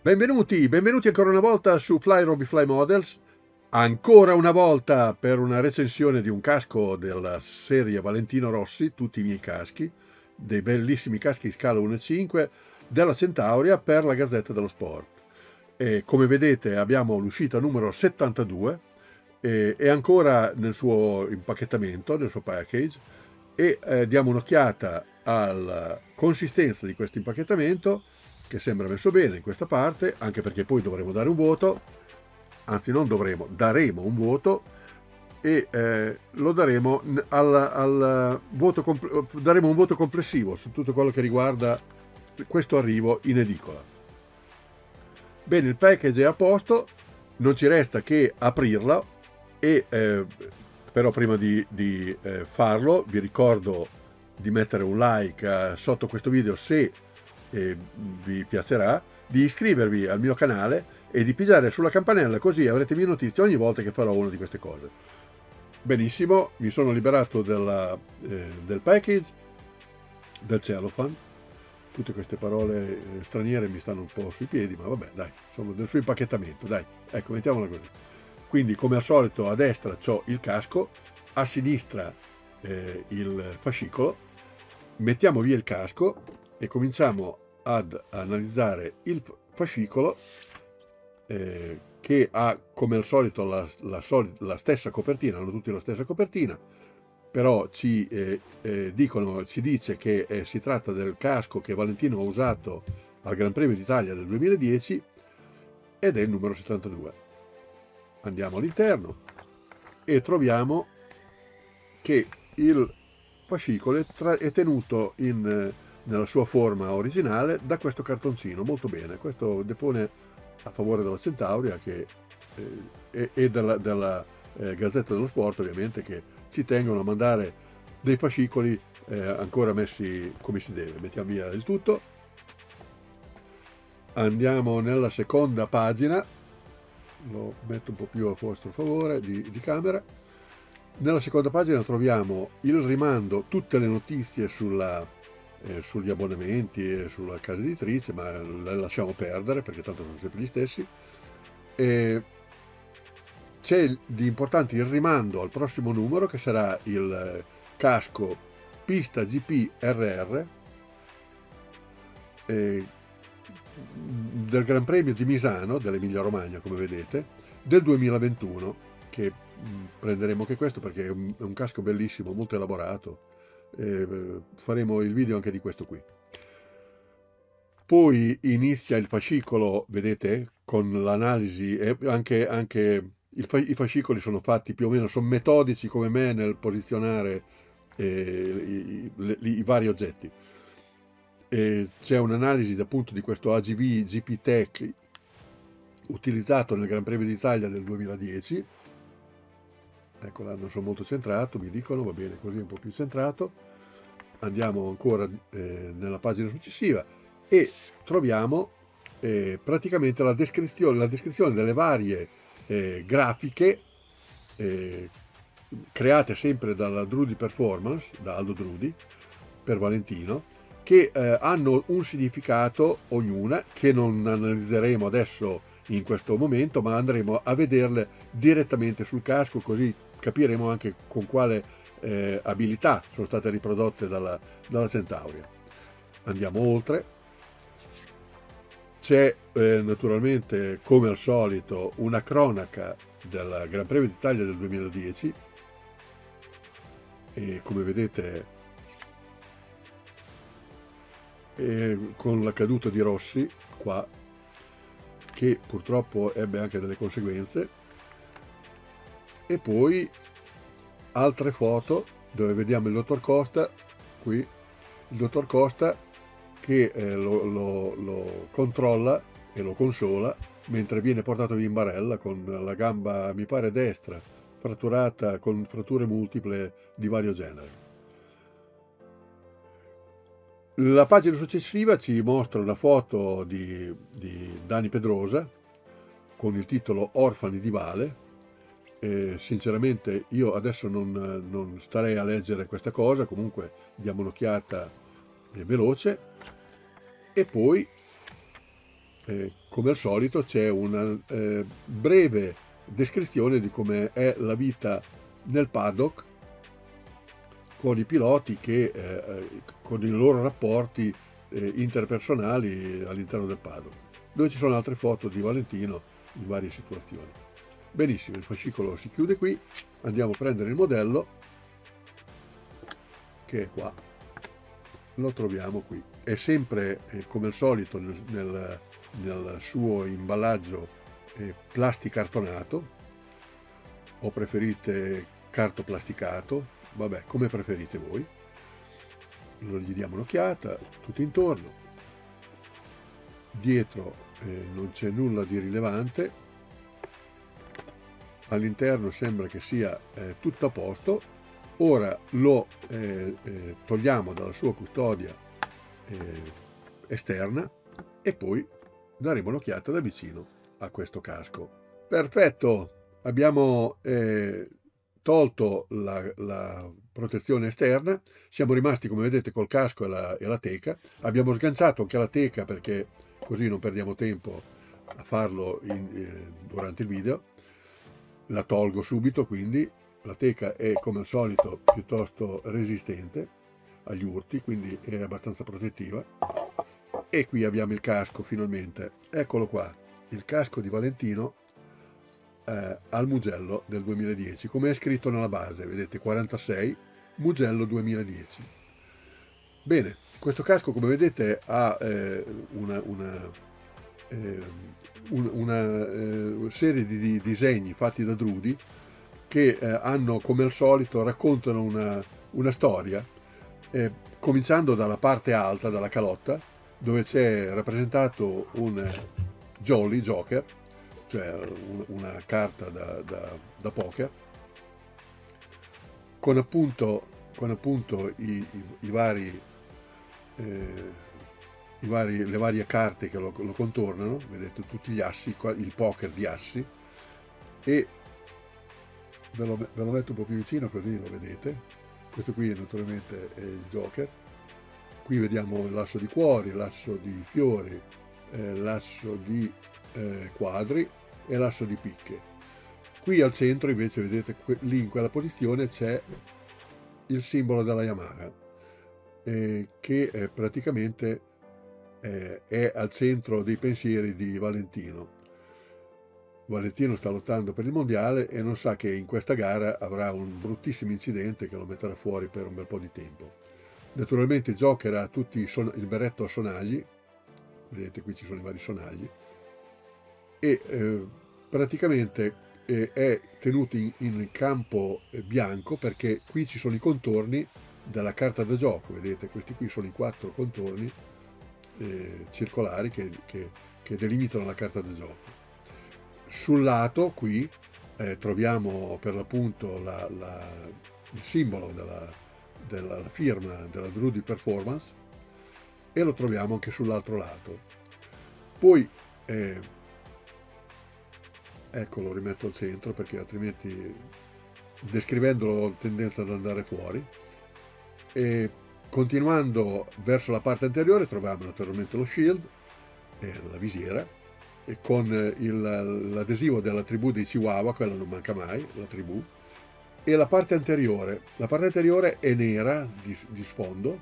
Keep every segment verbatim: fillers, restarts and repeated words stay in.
Benvenuti, benvenuti ancora una volta su Fly Roby Fly Models, ancora una volta per una recensione di un casco della serie Valentino Rossi, tutti i miei caschi, dei bellissimi caschi scala uno virgola cinque della Centauria per la Gazzetta dello Sport. E come vedete abbiamo l'uscita numero settantadue, e è ancora nel suo impacchettamento, nel suo package, e eh, diamo un'occhiata alla consistenza di questo impacchettamento, che sembra messo bene in questa parte, anche perché poi dovremo dare un voto, anzi non dovremo, daremo un voto, e eh, lo daremo al, al voto, daremo un voto complessivo su tutto quello che riguarda questo arrivo in edicola. Bene, il package è a posto, non ci resta che aprirla, e eh, però prima di, di eh, farlo vi ricordo di mettere un like eh, sotto questo video se eh, vi piacerà, di iscrivervi al mio canale e di pigiare sulla campanella, così avrete mie notizie ogni volta che farò una di queste cose. Benissimo, mi sono liberato della, eh, del package, del cellophane. Tutte queste parole eh, straniere mi stanno un po' sui piedi, ma vabbè, dai, sono del suo impacchettamento, dai, ecco, mettiamola così. Quindi, come al solito, a destra c'ho il casco, a sinistra eh, il fascicolo. Mettiamo via il casco e cominciamo ad analizzare il fascicolo, eh, che ha come al solito la, la, la stessa copertina, hanno tutti la stessa copertina, però ci eh, eh, dicono, ci dice che eh, si tratta del casco che Valentino ha usato al Gran Premio d'Italia del duemiladieci ed è il numero settantadue. Andiamo all'interno e troviamo che il fascicolo è tenuto in, nella sua forma originale da questo cartoncino, molto bene. Questo depone a favore della Centauria che, eh, e della, della eh, Gazzetta dello Sport, ovviamente, che ci tengono a mandare dei fascicoli eh, ancora messi come si deve. Mettiamo via il tutto, andiamo nella seconda pagina, lo metto un po' più a vostro favore di, di camera. Nella seconda pagina troviamo il rimando, tutte le notizie sulla, eh, sugli abbonamenti e sulla casa editrice, ma le lasciamo perdere perché tanto sono sempre gli stessi. E c'è di importante il rimando al prossimo numero, che sarà il casco Pista G P R R eh, del Gran Premio di Misano, dell'Emilia Romagna, come vedete, del duemilaventuno, che prenderemo anche questo perché è un, è un casco bellissimo, molto elaborato. Eh, faremo il video anche di questo qui. Poi inizia il fascicolo, vedete, con l'analisi, e anche, anche il, i fascicoli sono fatti più o meno, sono metodici come me nel posizionare eh, i, i, i vari oggetti. C'è un'analisi appunto di questo A G V G P Tech utilizzato nel Gran Premio d'Italia del duemiladieci. Ecco, là non sono molto centrato, mi dicono, va bene così, un po' più centrato. Andiamo ancora eh, nella pagina successiva e troviamo eh, praticamente la descrizione, la descrizione delle varie eh, grafiche eh, create sempre dalla Drudi Performance, da Aldo Drudi, per Valentino, che eh, hanno un significato ognuna, che non analizzeremo adesso in questo momento, ma andremo a vederle direttamente sul casco, così capiremo anche con quale eh, abilità sono state riprodotte dalla, dalla Centauria. Andiamo oltre. C'è eh, naturalmente, come al solito, una cronaca del Gran Premio d'Italia del duemiladieci, e come vedete e con la caduta di Rossi qua, che purtroppo ebbe anche delle conseguenze, e poi altre foto dove vediamo il dottor Costa, qui il dottor Costa che eh, lo, lo, lo controlla e lo consola mentre viene portato via in barella con la gamba, mi pare destra, fratturata, con fratture multiple di vario genere. La pagina successiva ci mostra una foto di, di Dani Pedrosa con il titolo Orfani di Vale. E sinceramente io adesso non, non starei a leggere questa cosa, comunque diamo un'occhiata veloce. E poi, eh, come al solito c'è una eh, breve descrizione di come è la vita nel paddock con i piloti che eh, con i loro rapporti eh, interpersonali all'interno del paddock, dove ci sono altre foto di Valentino in varie situazioni. Benissimo, il fascicolo si chiude qui, andiamo a prendere il modello che è qua, lo troviamo qui, è sempre eh, come al solito nel, nel, nel suo imballaggio eh, plasticartonato, o preferite cartoplasticato, vabbè, come preferite voi. Lo gli diamo un'occhiata tutto intorno, dietro eh, non c'è nulla di rilevante, all'interno sembra che sia eh, tutto a posto. Ora lo eh, eh, togliamo dalla sua custodia eh, esterna e poi daremo un'occhiata da vicino a questo casco. Perfetto, abbiamo eh, tolto la, la protezione esterna, siamo rimasti come vedete col casco e la, e la teca, abbiamo sganciato anche la teca perché così non perdiamo tempo a farlo in, eh, durante il video. La tolgo subito, quindi la teca è come al solito piuttosto resistente agli urti, quindi è abbastanza protettiva. E qui abbiamo il casco finalmente, eccolo qua, il casco di Valentino eh, al Mugello del duemiladieci, come è scritto nella base, vedete quarantasei, Mugello duemiladieci. Bene, questo casco come vedete ha eh, una, una, eh, un, una eh, serie di, di disegni fatti da Drudi che eh, hanno come al solito raccontano una, una storia, eh, cominciando dalla parte alta, dalla calotta, dove c'è rappresentato un Jolly Joker, cioè un, una carta da, da, da poker, con appunto, con appunto i, i, i vari, eh, i vari, le varie carte che lo, lo contornano, vedete tutti gli assi, il poker di assi, e ve lo, ve lo metto un po' più vicino così lo vedete. Questo qui naturalmente è il Joker. Qui vediamo l'asso di cuori, l'asso di fiori, eh, l'asso di eh, quadri e l'asso di picche. Qui al centro invece vedete lì in quella posizione c'è il simbolo della Yamaha, eh, che eh, praticamente eh, è al centro dei pensieri di Valentino. Valentino sta lottando per il mondiale e non sa che in questa gara avrà un bruttissimo incidente che lo metterà fuori per un bel po' di tempo. Naturalmente il Joker ha tutti il berretto a sonagli, vedete qui ci sono i vari sonagli, e eh, praticamente eh, è tenuto in, in campo bianco perché qui ci sono i contorni della carta da gioco, vedete questi qui sono i quattro contorni eh, circolari che, che, che delimitano la carta da gioco. Sul lato qui eh, troviamo per l'appunto la, la, il simbolo della, della firma della Drudi Performance e lo troviamo anche sull'altro lato. Poi eh, ecco, lo rimetto al centro perché altrimenti descrivendolo ho tendenza ad andare fuori. E continuando verso la parte anteriore troviamo naturalmente lo shield e la visiera, con l'adesivo della tribù dei Chihuahua, quella non manca mai, la tribù, e la parte anteriore, la parte anteriore è nera di, di sfondo,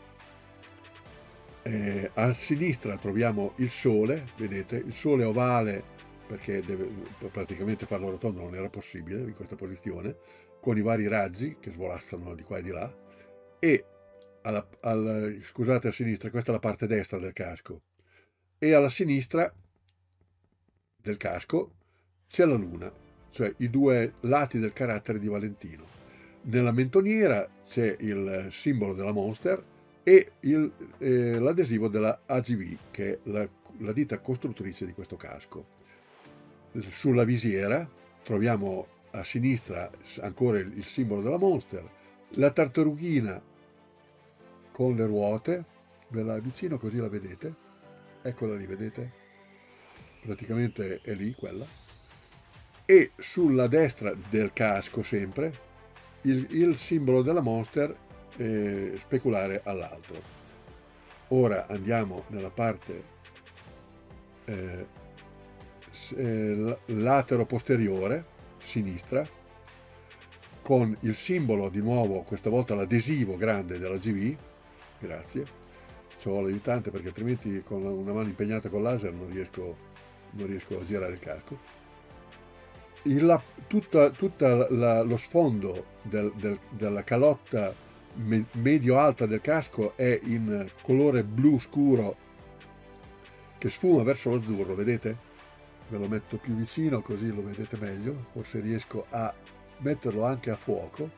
eh, a sinistra troviamo il sole, vedete, il sole ovale, perché deve praticamente farlo rotondo non era possibile in questa posizione, con i vari raggi che svolazzano di qua e di là, e alla, alla, scusate, a sinistra, questa è la parte destra del casco, e alla sinistra del casco c'è la luna, cioè i due lati del carattere di Valentino. Nella mentoniera c'è il simbolo della Monster e eh, l'adesivo della A G V, che è la, la ditta costruttrice di questo casco. Sulla visiera troviamo a sinistra ancora il, il simbolo della Monster, la tartarughina con le ruote, ve la avvicino così la vedete, eccola lì, vedete? Praticamente è lì quella, e sulla destra del casco sempre il, il simbolo della Monster eh, speculare all'altro. Ora andiamo nella parte eh, eh, latero posteriore sinistra, con il simbolo di nuovo, questa volta l'adesivo grande della G V, grazie, ci vuole l'aiutante perché altrimenti con una mano impegnata con laser non riesco, non riesco a girare il casco. Il, tutta, tutta la, lo sfondo del, del, della calotta me, medio-alta del casco è in colore blu scuro che sfuma verso l'azzurro, vedete? Ve lo metto più vicino così lo vedete meglio, forse riesco a metterlo anche a fuoco.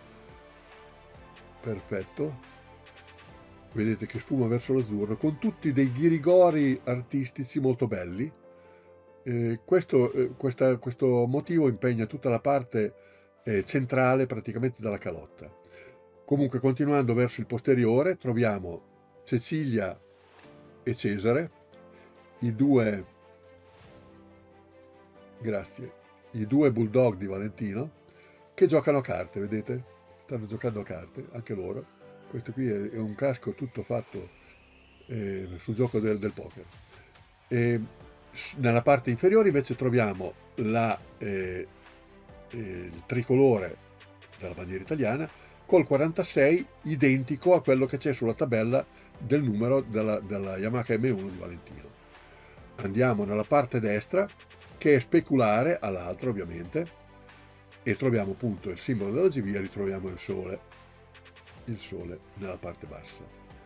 Perfetto, vedete che sfuma verso l'azzurro con tutti dei ghirigori artistici molto belli. Eh, questo, eh, questa, questo motivo impegna tutta la parte eh, centrale praticamente della calotta. Comunque, continuando verso il posteriore, troviamo Cecilia e Cesare, i due, grazie, i due bulldog di Valentino, che giocano a carte, vedete? Stanno giocando a carte, anche loro. Questo qui è, è un casco tutto fatto eh, sul gioco del, del poker. E nella parte inferiore invece troviamo la, eh, eh, il tricolore della bandiera italiana col quarantasei, identico a quello che c'è sulla tabella del numero della, della Yamaha M uno di Valentino. Andiamo nella parte destra, che è speculare all'altra ovviamente, e troviamo appunto il simbolo della G V e ritroviamo il sole, il sole nella parte bassa.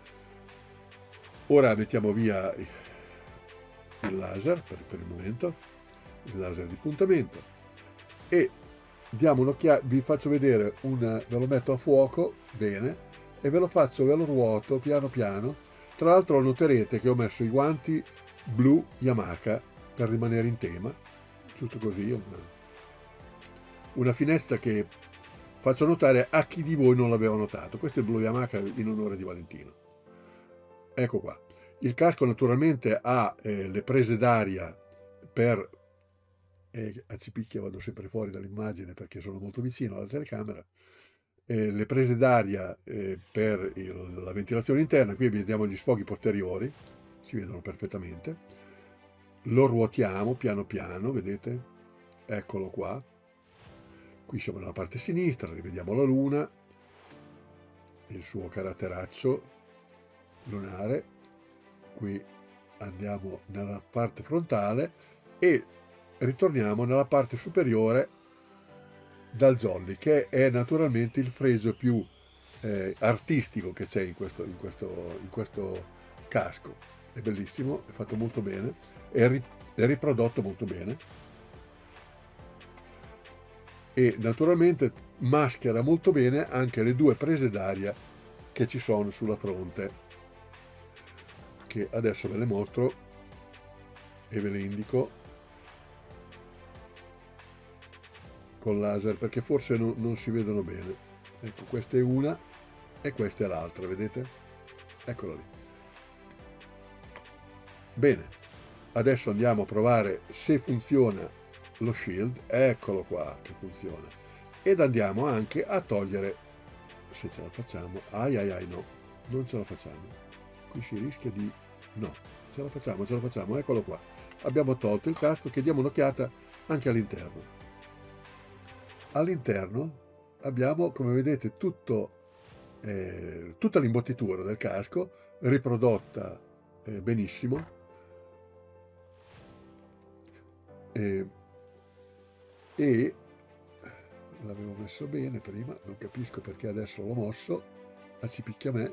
Ora mettiamo via il laser per, per il momento, il laser di puntamento, e diamo un'occhiata, vi faccio vedere una, ve lo metto a fuoco bene e ve lo faccio, ve lo ruoto piano piano. Tra l'altro noterete che ho messo i guanti blu Yamaha per rimanere in tema, giusto così, una, una finestra che faccio notare a chi di voi non l'aveva notato. Questo è il blu Yamaha in onore di Valentino. Ecco qua. Il casco naturalmente ha eh, le prese d'aria per, eh, a cipicchia vado sempre fuori dall'immagine perché sono molto vicino alla telecamera, eh, le prese d'aria eh, per il, la ventilazione interna. Qui vediamo gli sfoghi posteriori, si vedono perfettamente. Lo ruotiamo piano piano, vedete? Eccolo qua. Qui siamo nella parte sinistra, rivediamo la luna, il suo caratteraccio lunare. Qui andiamo nella parte frontale e ritorniamo nella parte superiore dal jolly, che è naturalmente il fregio più eh, artistico che c'è in questo, in, questo, in questo casco. È bellissimo, è fatto molto bene, è, ri, è riprodotto molto bene e naturalmente maschera molto bene anche le due prese d'aria che ci sono sulla fronte, che adesso ve le mostro e ve le indico con laser perché forse no, non si vedono bene. Ecco, questa è una e questa è l'altra, vedete? Eccola lì. Bene, adesso andiamo a provare se funziona lo shield. Eccolo qua che funziona, ed andiamo anche a togliere, se ce la facciamo. Ai ai ai, no, non ce la facciamo, qui si rischia di, no, ce la facciamo, ce la facciamo, eccolo qua. Abbiamo tolto il casco, che diamo un'occhiata anche all'interno. All'interno abbiamo, come vedete, tutto, eh, tutta l'imbottitura del casco riprodotta eh, benissimo. Eh, e l'avevo messo bene prima, non capisco perché adesso l'ho mosso, a ci picchia me.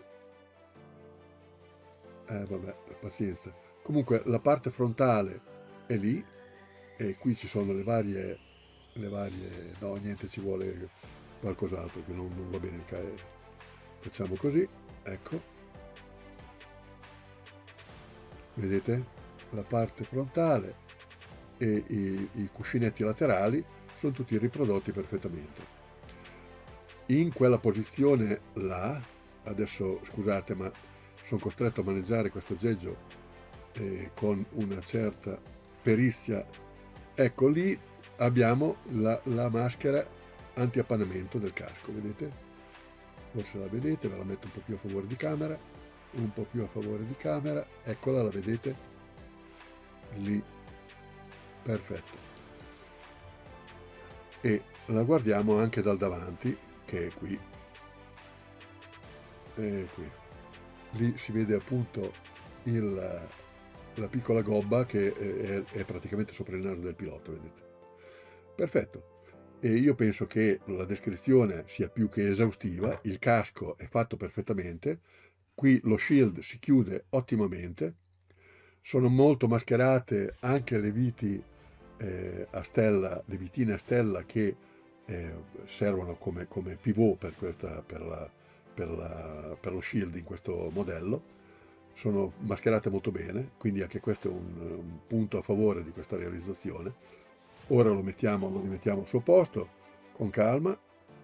Eh vabbè, pazienza. Comunque la parte frontale è lì e qui ci sono le varie, le varie, no niente, ci vuole qualcos'altro che non, non va bene il cae. Facciamo così, ecco. Vedete? La parte frontale e i, i cuscinetti laterali sono tutti riprodotti perfettamente. In quella posizione là, adesso scusate ma sono costretto a maneggiare questo aggeggio eh, con una certa perizia, ecco lì abbiamo la, la maschera anti-appannamento del casco, vedete? Forse la vedete, ve la metto un po' più a favore di camera, un po' più a favore di camera, eccola, la vedete? lì, perfetto, e la guardiamo anche dal davanti, che è qui, e qui, lì si vede appunto il, la piccola gobba che è, è praticamente sopra il naso del pilota, vedete, perfetto. E io penso che la descrizione sia più che esaustiva, il casco è fatto perfettamente, qui lo shield si chiude ottimamente, sono molto mascherate anche le viti eh, a stella, le vitine a stella che eh, servono come, come pivot per, questa, per, la, per, la, per lo shield in questo modello, sono mascherate molto bene, quindi anche questo è un, un punto a favore di questa realizzazione. Ora lo mettiamo, lo rimettiamo al suo posto con calma,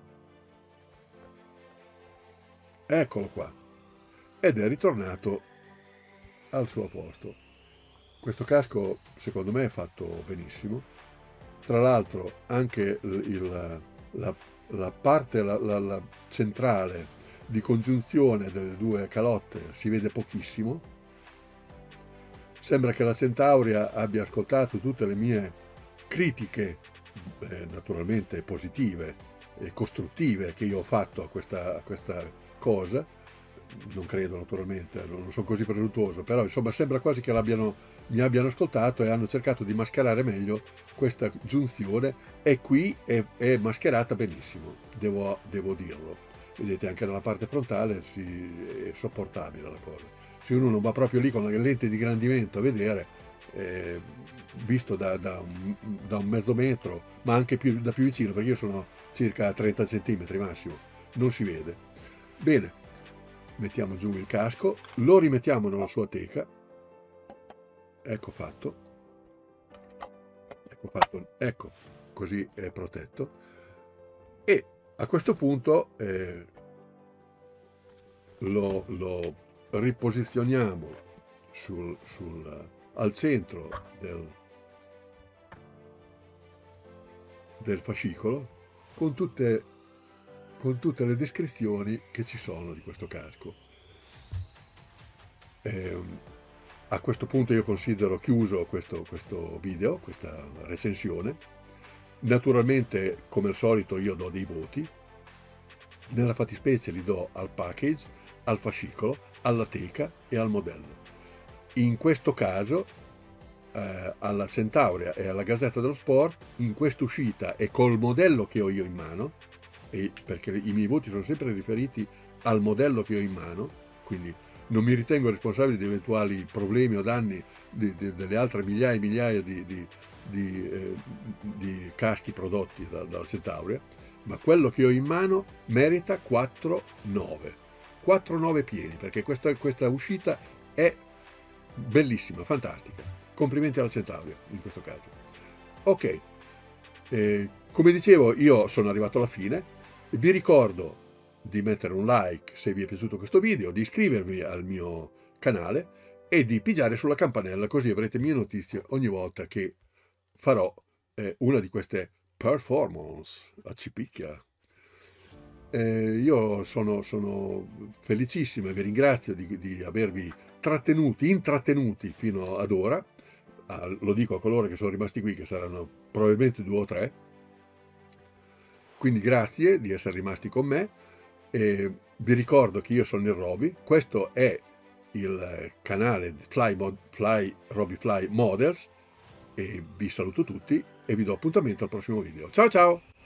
eccolo qua, ed è ritornato al suo posto. Questo casco secondo me è fatto benissimo, tra l'altro anche il, il, la, la parte la, la, la centrale di congiunzione delle due calotte si vede pochissimo, sembra che la Centauria abbia ascoltato tutte le mie critiche, eh, naturalmente positive e costruttive, che io ho fatto a questa, a questa cosa. Non credo, naturalmente, non sono così presuntuoso, però insomma sembra quasi che l'abbiano, mi abbiano ascoltato e hanno cercato di mascherare meglio questa giunzione, e qui è, è mascherata benissimo, devo, devo dirlo. Vedete, anche nella parte frontale si, è sopportabile la cosa. Se uno non va proprio lì con la lente di ingrandimento a vedere, eh, visto da, da, un, da un mezzo metro, ma anche più, da più vicino, perché io sono circa trenta centimetri massimo, non si vede bene. Mettiamo giù il casco, lo rimettiamo nella sua teca, ecco fatto, ecco fatto, ecco, così è protetto, e a questo punto eh, lo, lo riposizioniamo sul, sul, al centro del, del fascicolo con tutte, con tutte le descrizioni che ci sono di questo casco. Eh, a questo punto io considero chiuso questo, questo video, questa recensione. Naturalmente, come al solito, io do dei voti. Nella fattispecie li do al package, al fascicolo, alla teca e al modello. In questo caso eh, alla Centauria e alla Gazzetta dello Sport, in questa uscita e col modello che ho io in mano, e perché i miei voti sono sempre riferiti al modello che ho in mano, quindi non mi ritengo responsabile di eventuali problemi o danni di, di, delle altre migliaia e migliaia di, di, di, eh, di caschi prodotti da, dalla Centauria, ma quello che ho in mano merita quattro nove, quattro nove pieni, perché questa, questa uscita è bellissima, fantastica. Complimenti alla Centauria in questo caso. Ok, eh, come dicevo, io sono arrivato alla fine. Vi ricordo di mettere un like se vi è piaciuto questo video, di iscrivervi al mio canale e di pigiare sulla campanella, così avrete mie notizie ogni volta che farò eh, una di queste performance a cipicchia. Eh, io sono, sono felicissimo e vi ringrazio di, di avervi trattenuti, intrattenuti fino ad ora. Ah, lo dico a coloro che sono rimasti qui, che saranno probabilmente due o tre. Quindi grazie di essere rimasti con me. E vi ricordo che io sono il Roby, questo è il canale Fly, Mod, Fly Roby Fly Models, e vi saluto tutti e vi do appuntamento al prossimo video. Ciao ciao!